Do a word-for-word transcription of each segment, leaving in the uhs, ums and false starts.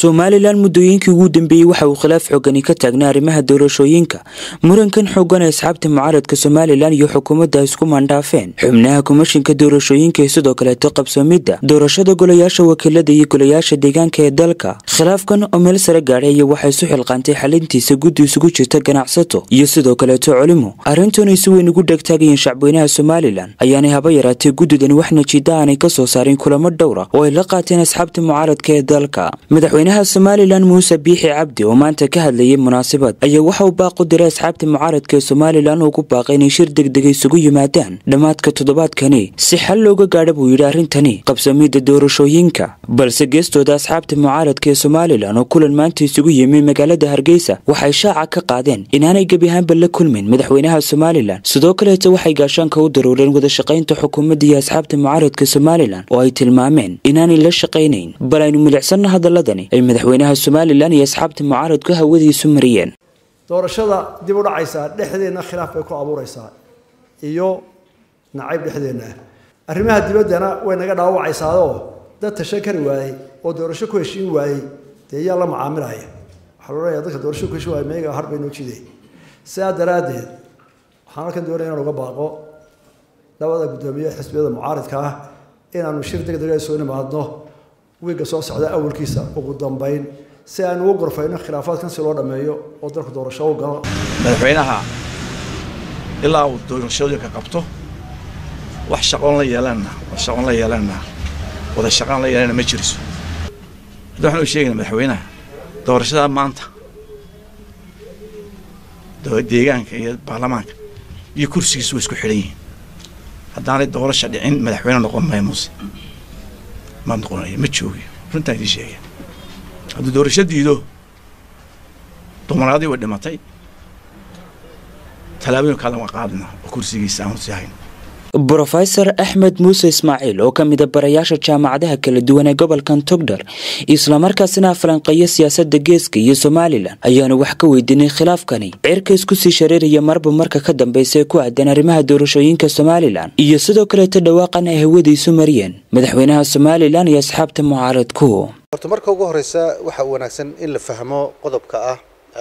Somaliland muddooyinkii ugu dambeeyay waxa uu khilaaf xooggan ka taagnaa arrimaha doorashooyinka. Murankan xooggan ee asxaabta mucaaradka Somaliland iyo xukuumadda isku mandhaafeen xubnaha komishanka doorashooyinka sidoo kale qabsoomidda doorashada golayaasha wakiilada iyo golayaasha deegaanka ee dalka. Khilaafkan oo meel sare gaadhay waxa ay soo xilqaantay xalintiisa guddi isugu jirta ganacsato iyo sidoo kale culimo. Arrintan si weyn ugu dhagtaagayeen shacbweynaha Somaliland ayaanay haba yaraatee guddidan wax natiijo aanay ka soo saarin kulamo dhowr ah oo ay la qaateen asxaabta mucaaradka ee dalka. madaxweynaha Somaliland Muuse Biixi Cabdi oo maanta ka hadlayay munaasabad ayaa waxa uu baaq u diray asxaabta mucaaradka ee Somaliland oo ku baaqay inay shir degdeg ah isugu yimaadaan dhamaadka toddobaadkani si xal looga gaadho buu yiri arrintani qabsoomidda doorashooyinka. balse geestooda asxaabta mucaaradka ee Somaliland oo kulan maanta isugu yimay magaalada Hargeysa waxay shaaca ka qaadeen inaanay gabi ahaanba la kulmin madaxweynaha Somaliland. sidoo kale waxay gaashaanka u daruureen wada shaqaynta xukuumadda iyo asxaabta mucaaradka Somaliland oo ay tilmaameen inaanay la shaqaynayn bal aynu milicsanna hadaladani ay madaxweynaha Somaliland iyo asxaabta mucaaradku hawadiisu mariyeen. doorashada dib u dhacaysa dhexdeena khilaaf bay ku abuuraysaa iyo nacayb dhexdeena arrimaha dibaddana way naga dhaawacaysaa oo dad tashakari waayay oo doorasho ku heshiin waayay deeyaa la macaamilaya waxa loo leeyahay dadka doorasho ku heshiin waayay meega harba inuu jiday sidaa daraadeed waxaan halkan doonayaa inaan uga baaqo labada gudoomiye xisbiyada mucaaradka ah inaanu shir degdeg ah soo nimaadno wiiga soo socda awalkiisa ugu dambeyn si aan ugu gorfayno khilaafaadkan si loo dhameeyo oo dalka doorasho u galo madaxweynaha ilaa uu doorashooyinka qabto wax shaqoon la yeelana wax shaqoon la yeelana wada shaqaan la yeelana ma jiriso waxaan u sheegnaa madaxweynaha doorashada maanta deegaanka iyo baarlamaanka iyo kursigiisu isku xidhan yihiin haddaanay doorasho dhicin madaxweyne noqon maayo Muuse ma noqonayo ma joogiyo runtaan idin sheegaya hadduu doorasho diido dumaraadii way dhimatay talaabooyin kale waan qaadnaa oo kursigiisa aan sii hayno. Professor Ahmed Muuse Ismaaciil oo ka mid ah barayaasha jaamacadaha kala duwan ee gobolkan Togdheer isla markaasina falanqeeya siyaasadda geeska iyo Somaliland ayaana wax ka weydiinay khilaafkani cirka isku sii shareeraya marba marka ka dambeysay ku aadan arrimaha doorashooyinka Somaliland iyo sidoo kale dhawaaqan ay hawadiisu mariyeen madaxweynaha Somaliland iyo asxaabta mucaaradku. horta marka ugu horeysa waxa wanaagsan in la fahmo qodobka ah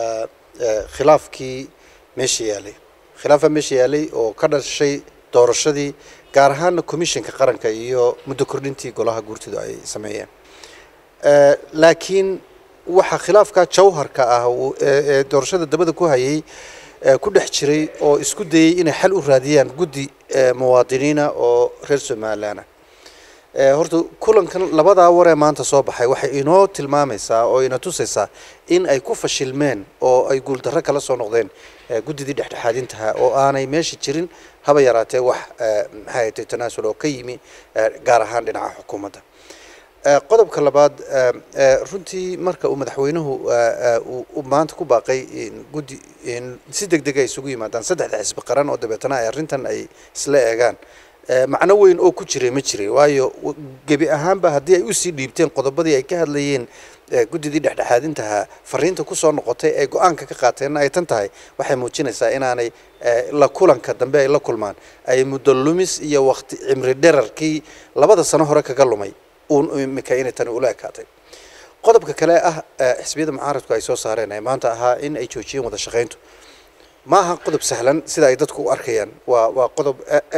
khilaafkii meesha yaalay khilaafa meesha yaalay oo ka dhashay doorashadii gaar ahaan komishanka qaranka iyo muddo kordhintii golaha guurtidu ay sameeyeen ee laakiin waxa khilaafka jawharka ah ee doorashada dabada ku hayay ku dhex jiray oo isku dayay inay xal u raadiyaan guddi muwaadiniina oo reer Somaliland ee horta kulankan labada waree maanta soo baxay waxay inoo tilmaamaysaa oo ina tusaysaa in ay ku fashilmeen oo ay guul darro kala soo noqdeen guddidii dhexdhexaadinta oo aanay meesha jirin haba yaraatee wax maxay tahay tanaasul oo ka yimi gaar ahaan dhinaca xukuumadda. qodobka labaad runtii marka uu madaxweynuhu uu maanta ku baaqay in guddi in si degdeg ah isugu yimaadaan saddexda xisbi qaran oo dabeetana ay arrintan ay isla eegaan macno weyn oo ku jiray ma jiray waayo gabi ahaanba haddii ay u sii dhiibteen qodobadii ay ka hadlayeen guddidii dhexdhexaadintaha fariinta ku soo noqotay ee go'aanka ka qaateen ay tan tahay waxay muujinaysaa inaanay la kulanka dambe ay la kulmaan ay muddo lumis iyo waqti cimri dherarkii labada sano hore kaga lumay uun imika inay tan ula ekaatay. qodobka kale ah xisbiyada mucaaradku ay soo saareen ay maanta ahaa in ay joojiyeen wada shaqayntu ما ها قطب سهلا سيدا يدتكو أركيان وقطب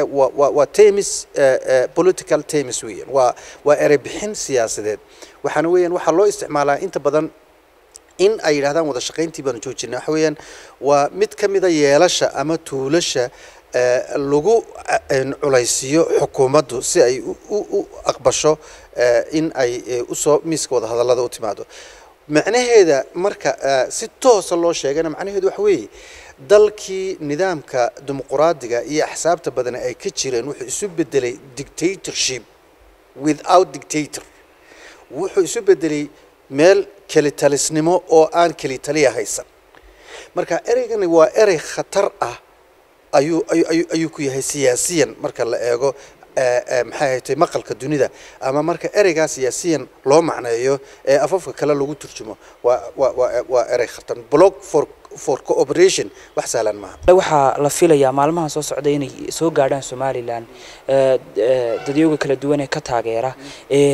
و تيمس political تيمس ويان وإربحين سياسة وحنويا وحلو استعمالها أنت بدن إن أي هذا متشقين تبان جوجنا حويا ومت كم إذا يلاشا أما تولاشا اللجوء عليسيو حكومته سي أي أقبشوا إن أي أسوا مسك وده هذا الله أوتماده معناه هذا مركا ستة صلى الله شيء أنا معناه هذا حوي dalkii nidaamka dimuqraadiga iyo axsaabta badan ay ka jireen wuxuu isu bedelay dictatorship without dictator wuxuu isu bedelay meel kali talisnimo oo aan kali taliya haysan marka ereygani waa erey khatar ah ayuu ayuu ayuu ku yahay siyaasiyan marka la eego maxay tahay maqalka dunida ama marka ereyga siyaasiyan loo macneeyo ee afafka kale lagu turjumo waa waa waa erey khatar block for for cooperation wax sahlan ma waxa la filayaa maalmaha soo socda inay soo gaadhaan Somaliland ee dadyoga kala duwan ee ka taageera in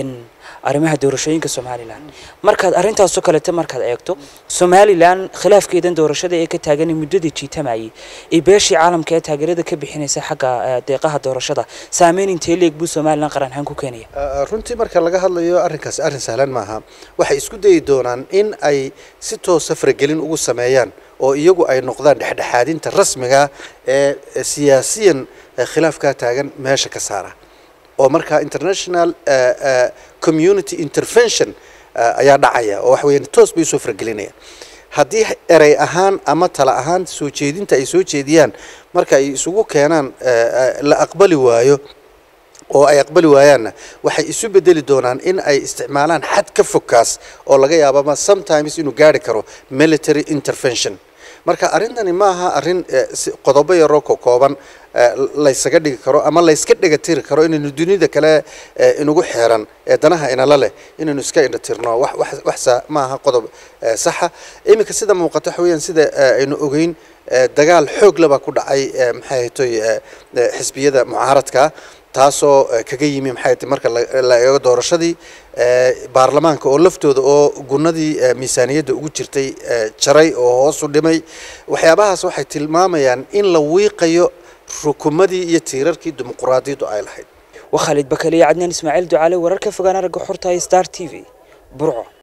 arrimaha doorashooyinka Somaliland markaad arrintaas oo kale markaad eegto Somaliland khilaafkeedan doorashada ee ka taagan muddadii jiitamayay ee beeshii caalamka ee taageerada ka bixinaysa xagga deeqaha doorashada saameyn intee leeg buu Somaliland qaran ahaan ku keenaya runtii marka laga hadlayo arrinkaas arrin sahlan maaha waxay isku dayi doonaan in ay si toos ah faragelin ugu sameeyaan oo iyagu ay noqdaan dhexdhexaadinta rasmiga ee siyaasiyan khilaafka taagan meesha ka saara oo marka international community intervention ayaa dhacaya oo wax weyn toos bay soo faragelinayaan haddii eray ahaan ama tala ahaan soo jeedinta ay soo jeediyaan marka ay isugu keenaan la aqbali waayo oo ay aqbali waayaanna waxay isu bedeli doonaan in ay isticmaalaan xad ka fokaas oo laga yaabo sometimes inuu gaari karo military intervention marka arintani maaha arin qodobo yar oo kooban la isaga dhigi karo ama la iska dhiga tiri karo in dunida kale inugu xeeran ee danaha inala leh inaynu iska indha tirno wax wax maaha qodob sax ah imika sida muuqata xawiyaan sida aynu ogeyn dagaal xoog laba ku dhacay maxay tahay xisbiyada mucaaradka taasoo kaga yimi maxay tahay marka la eego doorashadii baarlamaanka oo laftooda oo gunadii miisaaniyadda ugu jirtay jaray oo hoos u dhimay waxyaabahaas waxay tilmaamayaan in la wiiqayo rukumadii iyo tiirarkii dimuqraadiyaddu ay lahayd وخالد بكالي عدنان إسماعيل دعالي ورركة فقانا رقو حورتها ستار تي في برعو